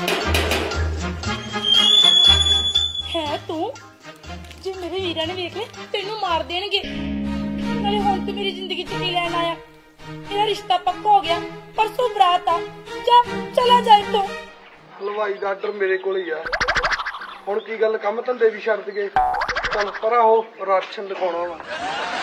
है तू जे मेरे वीरा ने वेख ले तेनू मार देणगे। नाले हुण तू मेरी जिंदगी च की लैण आया? मेरा रिश्ता पक्का हो गया, परसों बरात आ। जा चला जा इत्थों। हलवाई दा आर्डर मेरे कोल ही आ। हुण की गल, काम धंधे भी छड्ड गए? चल परा हो, राशन दिखाउणा वा।